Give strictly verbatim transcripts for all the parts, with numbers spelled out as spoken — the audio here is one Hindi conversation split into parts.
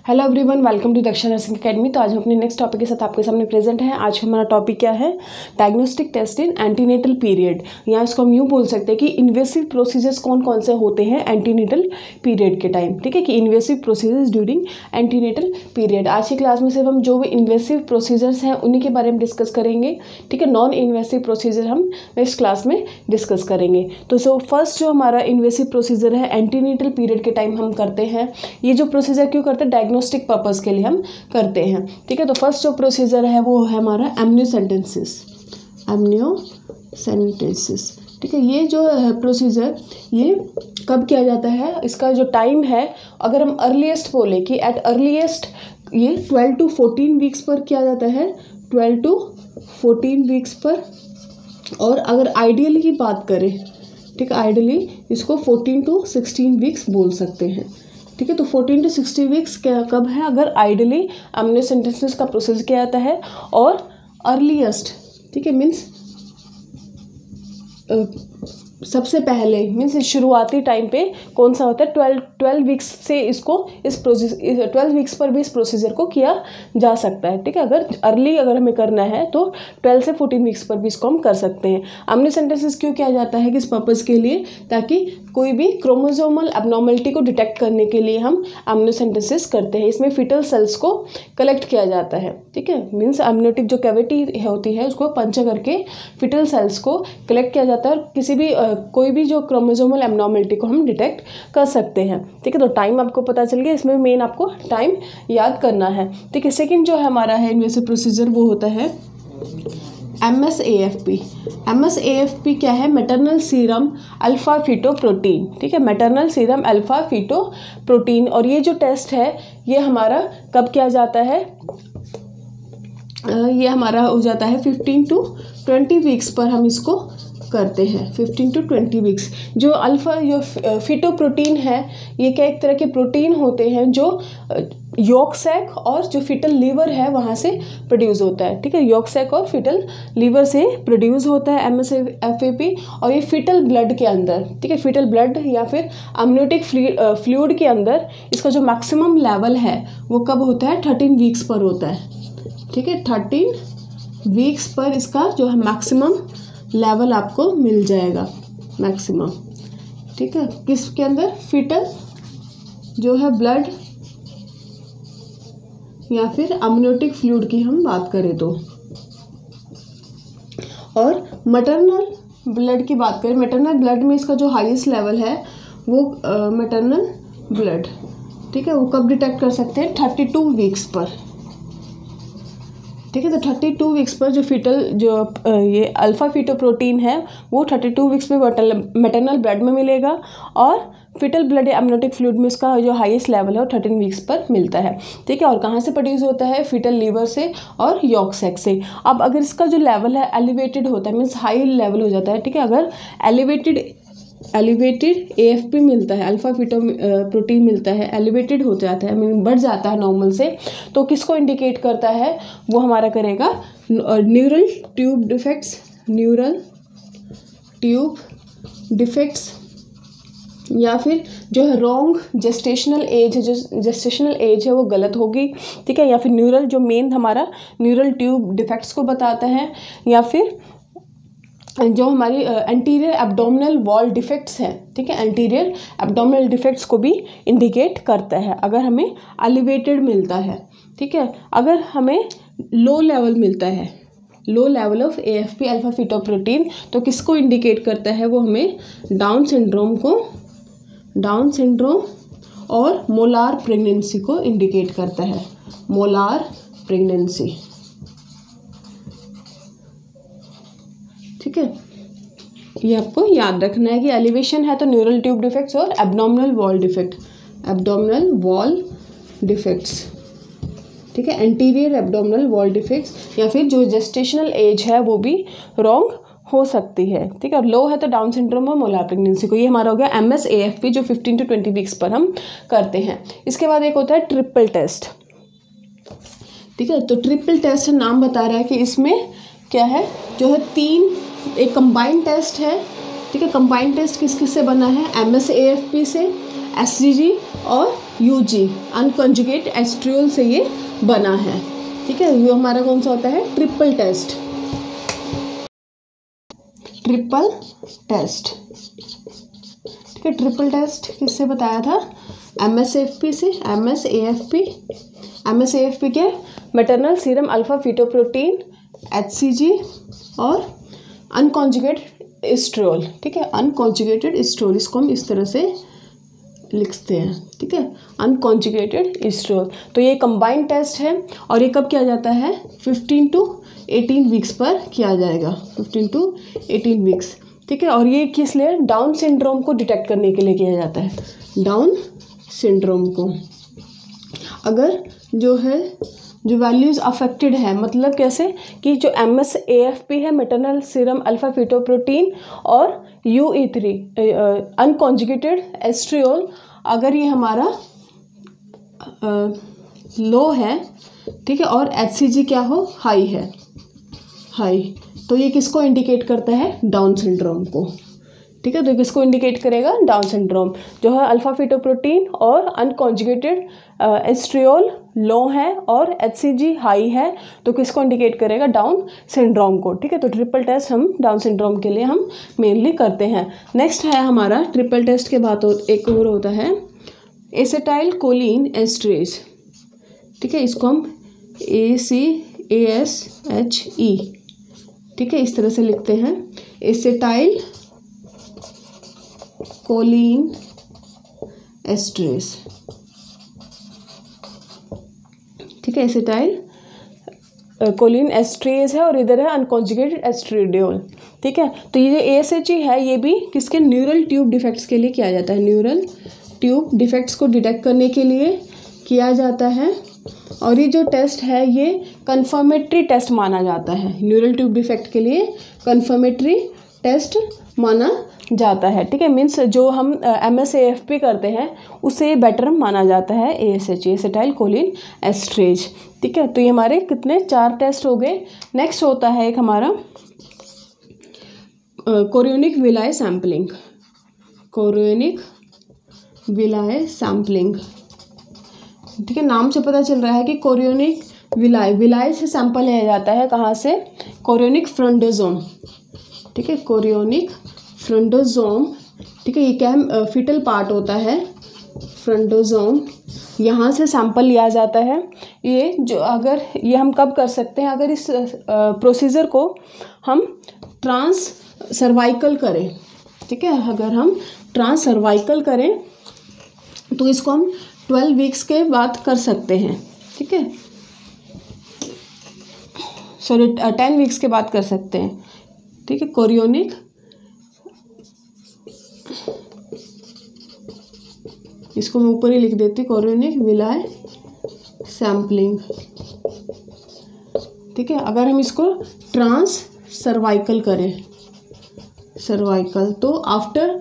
Hello everyone, welcome to Daksha nursing academy. तो आज हम अपने नेक्स्ट टॉपिक के साथ आपके सामने प्रेजेंट हैं। आज हमारा टॉपिक क्या है? Diagnostic test in antenatal period, या इसको हम यूँ बोल सकते हैं कि इन्वेसिव प्रोसीजर्स कौन कौन से होते हैं एंटीनेटल पीरियड के टाइम। ठीक है, कि invasive procedures during antenatal period. आज की क्लास में सिर्फ हम जो भी इन्वेसिव प्रोसीजर्स हैं उन्हीं के बारे में डिस्कस करेंगे। ठीक है, नॉन इन्वेसिव प्रोसीजर हम नेक्स्ट क्लास में डिस्कस करेंगे। तो सो फर्स्ट जो हमारा इन्वेसिव प्रोसीजर है एंटीनेटल पीरियड के टाइम हम करते हैं। ये जो प्रोसीजर क्यों करते हैं? डायग्नोस्टिक पर्पस के लिए हम करते हैं। ठीक है, तो फर्स्ट जो प्रोसीजर है वो है हमारा एमनियोसेंटेसिस। एमनियोसेंटेसिस ठीक है, ये जो है प्रोसीजर ये कब किया जाता है? इसका जो टाइम है, अगर हम अर्लीस्ट बोले कि एट अर्लीस्ट ये ट्वेल्व टू फोर्टीन वीक्स पर किया जाता है, ट्वेल्व टू फोर्टीन वीक्स पर। और अगर आइडियली की बात करें, ठीक है, आइडियली इसको फोर्टीन टू सिक्सटीन वीक्स बोल सकते हैं। ठीक है, तो फोर्टीन टू सिक्सटी वीक्स क्या कब है? अगर आइडियली एमनियोसेंटेसिस का प्रोसेस किया जाता है। और अर्लीस्ट, ठीक है, मीन्स सबसे पहले मीन्स शुरुआती टाइम पे कौन सा होता है? ट्वेल्व ट्वेल्व वीक्स से इसको इस प्रोसेस ट्वेल्व वीक्स पर भी इस प्रोसीजर को किया जा सकता है। ठीक है, अगर अर्ली अगर हमें करना है तो ट्वेल्व से फोर्टीन वीक्स पर भी इसको हम कर सकते हैं। एमनियोसेंटेसिस क्यों किया जाता है? किस पर्पज़ के लिए? ताकि कोई भी क्रोमोसोमल एबनॉर्मलिटी को डिटेक्ट करने के लिए हम एमनियोसेंटेसिस करते हैं। इसमें फीटल सेल्स को कलेक्ट किया जाता है। ठीक है, मीन्स एमनियोटिक जो कैविटी होती है उसको पंच करके फीटल सेल्स को कलेक्ट किया जाता है और किसी भी कोई भी जो क्रोमोसोमल एबनॉर्मलिटी को हम डिटेक्ट कर सकते हैं। ठीक है, तो टाइम आपको पता चल गया। इसमें मेन आपको टाइम याद करना है। ठीक है, सेकंड जो है हमारा है इन्वेसिव प्रोसीजर वो होता है M S A F P. M S A F P क्या है? Maternal serum alpha fetoprotein. ठीक है, मैटरनल सीरम अल्फा फीटोप्रोटीन। और ये जो टेस्ट है ये हमारा कब किया जाता है? ये हमारा हो जाता है फिफ्टीन टू ट्वेंटी वीक्स पर हम इसको करते हैं। Fifteen to twenty weeks. जो अल्फा जो फीटोप्रोटीन है ये क्या एक तरह के प्रोटीन होते हैं जो यॉक सैक और जो फीटल लीवर है वहाँ से प्रोड्यूस होता है। ठीक है, यॉक सैक और फीटल लीवर से प्रोड्यूस होता है M S F A P. और ये फीटल ब्लड के अंदर, ठीक है, फीटल ब्लड या फिर अम्नियोटिक फ्लूइड के अंदर इसका जो मैक्सिमम लेवल है वो कब होता है? थर्टीन वीक्स पर होता है। ठीक है, थर्टीन वीक्स पर इसका जो है मैक्सिमम लेवल आपको मिल जाएगा, मैक्सिमम। ठीक है, किसके अंदर? फीटल जो है ब्लड या फिर अम्नियोटिक फ्लूइड की हम बात करें तो। और मैटरनल ब्लड की बात करें, मैटरनल ब्लड में इसका जो हाईएस्ट लेवल है वो मैटरनल ब्लड, ठीक है, वो कब डिटेक्ट कर सकते हैं? थर्टी टू वीक्स पर। ठीक है, तो थर्टी टू वीक्स पर जो फीटल जो ये अल्फा फीटोप्रोटीन है वो थर्टी टू वीक्स पे मैटरनल ब्लड में मिलेगा। और फीटल ब्लड या अम्नियोटिक फ्लूइड में इसका जो हाईएस्ट लेवल है वो थर्टीन वीक्स पर मिलता है। ठीक है, और कहाँ से प्रोड्यूस होता है? फीटल लीवर से और यॉक सैक से। अब अगर इसका जो लेवल है एलिवेटेड होता है, मीन्स हाई लेवल हो जाता है। ठीक है, अगर elevated elevated A F P मिलता है, अल्फा फीटो प्रोटीन मिलता है, एलिवेटेड हो जाता है, मीन बढ़ जाता है नॉर्मल से, तो किसको इंडिकेट करता है? वो हमारा करेगा neural tube defects. Neural tube defects या फिर जो है रॉन्ग जेस्टेशनल एज है, जो जेस्टेशनल एज है वो गलत होगी। ठीक है, या फिर न्यूरल जो मेन हमारा न्यूरल ट्यूब डिफेक्ट्स को बताता है, या फिर जो हमारी एंटीरियर एब्डोमिनल वॉल डिफेक्ट्स हैं। ठीक है, एंटीरियर एब्डोमिनल डिफेक्ट्स को भी इंडिकेट करता है अगर हमें एलिवेटेड मिलता है। ठीक है, अगर हमें लो लेवल मिलता है, low level of A F P alpha fetoprotein, तो किसको इंडिकेट करता है? वो हमें डाउन सिंड्रोम को, डाउन सिंड्रोम और मोलार प्रेगनेंसी को इंडिकेट करता है। Molar pregnancy. ठीक है, ये आपको याद रखना है कि एलिवेशन है तो न्यूरल ट्यूब डिफेक्ट्स और abdominal wall defect, abdominal wall defects. ठीक है, एंटीरियर एब्डोमिनल वॉल डिफेक्ट्स या फिर जो जेस्टेशनल एज है वो भी रॉन्ग हो सकती है। ठीक है, लो है तो डाउन सिंड्रोम और मोलार प्रेगनेंसी को। ये हमारा हो गया M S A F P जो फिफ्टीन टू ट्वेंटी वीक्स पर हम करते हैं। इसके बाद एक होता है ट्रिपल टेस्ट। ठीक है, तो ट्रिपल टेस्ट नाम बता रहा है कि इसमें क्या है? जो है तीन, एक कंबाइंड टेस्ट है। ठीक है, कंबाइंड टेस्ट किस किस से बना है? M S A F P से, एस जी जी और यू जी अनकॉन्जुगेट एस्ट्रियोल से ये बना है। ठीक है, ये हमारा कौन सा होता है, ट्रिपल टेस्ट। ट्रिपल टेस्ट, ठीक है, ट्रिपल टेस्ट किससे बताया था, M S A F P से, M S A F P, M S A F P के maternal serum alpha fetoprotein, H C G और अनकॉन्जुगेट एस्ट्रियोल। ठीक है, अनकॉन्जुगेटेड एस्ट्रियोल, इसको हम इस तरह से लिखते हैं। ठीक है, अनकॉन्जुगेटेड एस्ट्रियोल। तो ये कंबाइंड टेस्ट है और ये कब किया जाता है, फिफ्टीन टू एटीन वीक्स पर किया जाएगा, फिफ्टीन टू एटीन वीक्स। ठीक है, और ये किस लिए, डाउन सिंड्रोम को डिटेक्ट करने के लिए किया जाता है, डाउन सिंड्रोम को। अगर जो है जो वैल्यूज़ अफेक्टेड है, मतलब कैसे कि जो M S A F P है, मैटरनल सीरम अल्फा फीटोप्रोटीन, और U E three unconjugated estriol, अगर ये हमारा लो है, ठीक है, और एच सी जी क्या हो, हाई है, हाई, तो ये किसको इंडिकेट करता है, डाउन सिंड्रोम को। ठीक है, तो किसको इंडिकेट करेगा, डाउन सिंड्रोम। जो है अल्फा फीटोप्रोटीन और अनकॉन्जुगेटेड एस्ट्रियोल लो है और एच सी जी हाई है, तो किसको इंडिकेट करेगा, डाउन सिंड्रोम को। ठीक है, तो ट्रिपल टेस्ट हम डाउन सिंड्रोम के लिए हम मेनली करते हैं। नेक्स्ट है हमारा ट्रिपल टेस्ट के बाद एक और होता है एसिटाइल कोलिन एस्ट्रेज। ठीक है, इसको हम ए सी ए एस एच ई, ठीक है, इस तरह से लिखते हैं, एसिटाइल कोलिन एस्ट्रेज। ठीक है, एसिटाइल कोलिन एस्ट्रेज है और इधर है अनकॉन्जुगेटेड एस्ट्रेडियोल। ठीक है, तो ये जो ए एस एच ई है ये भी किसके, न्यूरल ट्यूब डिफेक्ट्स के लिए किया जाता है, न्यूरल ट्यूब डिफेक्ट्स को डिटेक्ट करने के लिए किया जाता है। और ये जो टेस्ट है ये कंफर्मेटरी टेस्ट माना जाता है, न्यूरल ट्यूब डिफेक्ट के लिए कंफर्मेटरी टेस्ट माना जाता है। ठीक है, मीन्स जो हम M S A F P करते हैं उससे बेटर माना जाता है A S H, acetyl choline esterase. ठीक है, तो ये हमारे कितने, चार टेस्ट हो गए। नेक्स्ट होता है एक हमारा chorionic villi sampling, chorionic villi sampling. ठीक है, नाम से पता चल रहा है कि कोरियोनिक विलाय, विलाय से सैंपल लिया जाता है, कहाँ से, कोरियोनिक फ्रंटोसोम। ठीक है, कोरियोनिक फ्रंटोसोम। ठीक है, ये क्या है, फिटल पार्ट होता है फ्रंटोसोम, यहाँ से सैंपल लिया जाता है। ये जो अगर ये हम कब कर सकते हैं, अगर इस प्रोसीजर को हम ट्रांस सर्वाइकल करें। ठीक है, अगर हम ट्रांस सर्वाइकल करें तो इसको हम ट्वेल्व वीक्स के बाद कर सकते हैं। ठीक है, सॉरी टेन वीक्स के बाद कर सकते हैं। ठीक है, कोरियोनिक इसको मैं ऊपर ही लिख देती, कोरियोनिक विलाय सैम्पलिंग। ठीक है, अगर हम इसको ट्रांस सर्वाइकल करें, सर्वाइकल, तो आफ्टर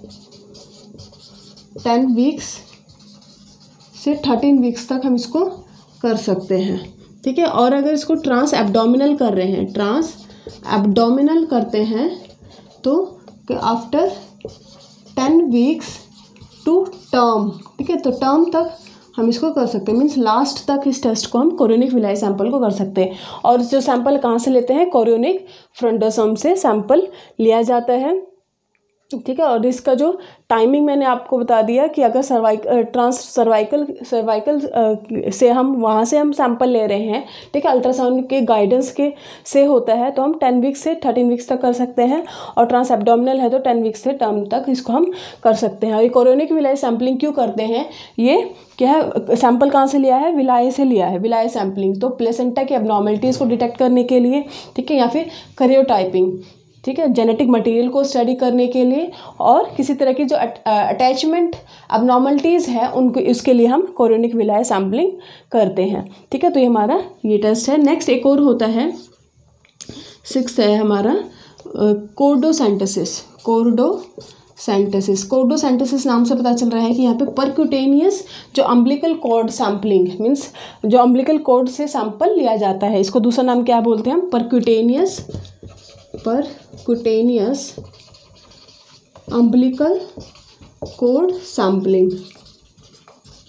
टेन वीक्स से थर्टीन वीक्स तक हम इसको कर सकते हैं। ठीक है, और अगर इसको ट्रांस एब्डोमिनल कर रहे हैं, ट्रांस एब्डोमिनल करते हैं, तो after ten weeks to term. ठीक है, तो टर्म तक हम इसको कर सकते हैं, मीन्स लास्ट तक इस टेस्ट को हम कोरियोनिक विलाय सैंपल को कर सकते हैं। और जो सैंपल कहाँ से लेते हैं, कोरियोनिक फ्रंटोसोम से सैंपल लिया जाता है। ठीक है, और इसका जो टाइमिंग मैंने आपको बता दिया कि अगर सर्वाइक ट्रांस सर्वाइकल सर्वाइकल से हम वहाँ से हम सैंपल ले रहे हैं, ठीक है, अल्ट्रासाउंड के गाइडेंस के से होता है, तो हम टेन वीक्स से थर्टीन वीक्स तक कर सकते हैं। और ट्रांस एब्डोमिनल है तो टेन वीक्स से टर्म तक इसको हम कर सकते हैं। और ये कोरियोनिक विलाय सैंपलिंग क्यों करते हैं, ये क्या है, सैंपल कहाँ से लिया है, विलाय से लिया है, विलाय सैंपलिंग। तो प्लेसेंटा की एब्नॉर्मलिटीज़ को डिटेक्ट करने के लिए, ठीक है, या फिर कैरियोटाइपिंग, ठीक है, जेनेटिक मटेरियल को स्टडी करने के लिए, और किसी तरह की जो अटैचमेंट अबनॉर्मलिटीज़ है उनको, इसके लिए हम कोरियोनिक विलाय सैम्पलिंग करते हैं। ठीक है, तो ये हमारा ये टेस्ट है। नेक्स्ट एक और होता है, सिक्स है हमारा कोर्डोसेंटेसिस, कोर्डोसेंटेसिस। कोर्डोसेंटेसिस नाम से पता चल रहा है कि यहाँ पे परक्यूटेनियस जो अम्बिलिकल कॉर्ड सैम्पलिंग, मीन्स जो अम्बिलिकल कॉर्ड से सैंपल लिया जाता है, इसको दूसरा नाम क्या बोलते हैं हम, percutaneous percutaneous umbilical cord sampling.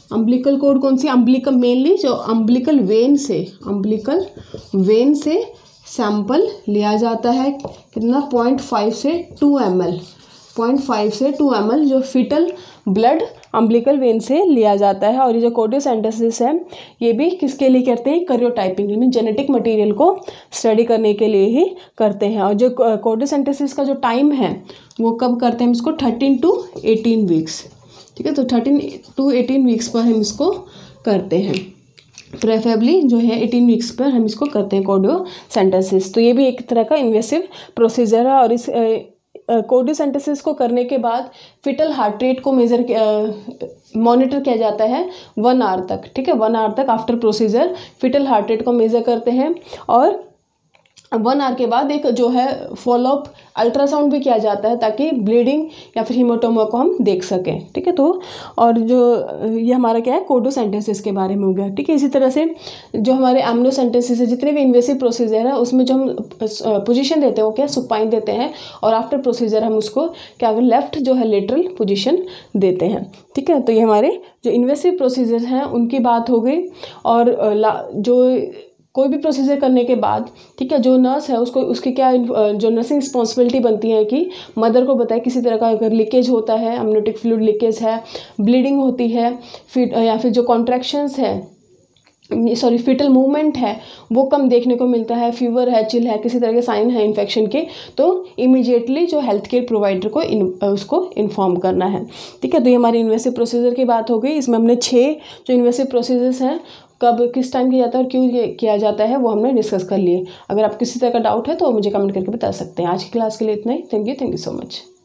Umbilical cord कौन सी, अम्बिलिकल मेनली जो अम्बिलिकल वेन से, अम्बिलिकल वेन से सैंपल लिया जाता है कितना, पॉइंट फाइव से two M L, point five से टू एम एल जो फिटल ब्लड अम्बिलिकल वेन से लिया जाता है। और ये जो कोर्डियोसेंटेसिस है ये भी किसके लिए करते हैं, कैरियोटाइपिंग में जेनेटिक मटेरियल को स्टडी करने के लिए ही करते हैं। और जो कोर्डियोसेंटेसिस का जो टाइम है वो कब करते हैं, इसको थर्टीन टू एटीन वीक्स, ठीक है। तो थर्टीन टू एटीन वीक्स पर हम इसको करते हैं, प्रेफरेबली जो है एटीन वीक्स पर हम इसको करते हैं कोर्डियोसेंटेसिस। तो ये भी एक तरह का इन्वेसिव प्रोसीजर है। और इस कोर्डियोसेंटेसिस को करने के बाद फिटल हार्ट रेट को मेज़र मॉनिटर किया जाता है वन आवर तक, ठीक है। वन आवर तक after procedure fetal heart rate को मेज़र करते हैं। और वन आवर के बाद एक जो है फॉलोअप अल्ट्रासाउंड भी किया जाता है ताकि ब्लीडिंग या फिर हीमोटोमा को हम देख सकें, ठीक है। तो और जो ये हमारा क्या है, कोर्डियोसेंटेसिस के बारे में हो गया, ठीक है। इसी तरह से जो हमारे एमनियोसेंटेसिस है, जितने भी इन्वेसिव प्रोसीजर है उसमें जो हम पोजीशन देते हैं वो क्या, सुपाइन देते हैं। और आफ्टर प्रोसीजर हम उसको क्या, लेफ्ट जो है लेटरल पोजीशन देते हैं, ठीक है। तो ये हमारे जो इन्वेसिव प्रोसीजर हैं उनकी बात हो गई। और जो कोई भी प्रोसीजर करने के बाद, ठीक है, जो नर्स है उसको उसकी क्या जो नर्सिंग रिस्पॉन्सिबिलिटी बनती है कि मदर को बताए किसी तरह का अगर लीकेज होता है, अमनियोटिक फ्लूइड लीकेज है, ब्लीडिंग होती है, फिर या फिर जो कॉन्ट्रैक्शंस है, सॉरी फिटल मूवमेंट है वो कम देखने को मिलता है, फीवर है, चिल है, किसी तरह के साइन है इन्फेक्शन के, तो इमीडिएटली जो हेल्थ केयर प्रोवाइडर को इन, उसको इन्फॉर्म करना है, ठीक है। तो ये हमारी इन्वेसिव प्रोसीजर की बात हो गई। इसमें हमने छः जो इन्वेसिव प्रोसीजर्स हैं कब किस टाइम किया जाता है और क्यों किया जाता है वो हमने डिस्कस कर लिए। अगर आप किसी तरह का डाउट है तो मुझे कमेंट करके बता सकते हैं। आज की क्लास के लिए इतना ही। Thank you thank you so much.